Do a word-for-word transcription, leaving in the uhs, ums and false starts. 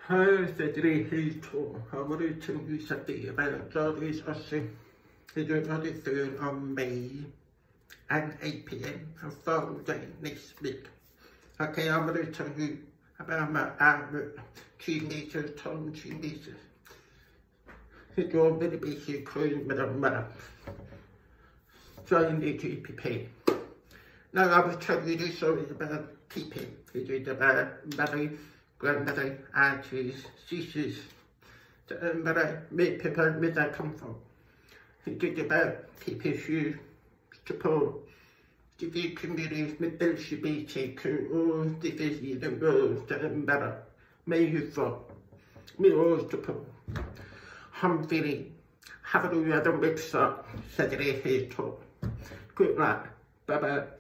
Hei hito, hamari tungu sati about Jolly's Aussie. They do another third on May and eight p m on Friday next week. Okay, I'm going to tell you about my armor, two meters, ton, two meters. It's all very basic, clean, but I'm not. So you need to prepare. Now I will tell you this story about keeping. It is about mother, grandmother, aunties, sisters, the mother, made people where they come from. It is about keeping shoes, support, the communities with L G B T Q, all the disease and rules that matter. May you from. Me all support. I'm very happy to have a mix up, Saturday here talk. Good luck. Bye bye.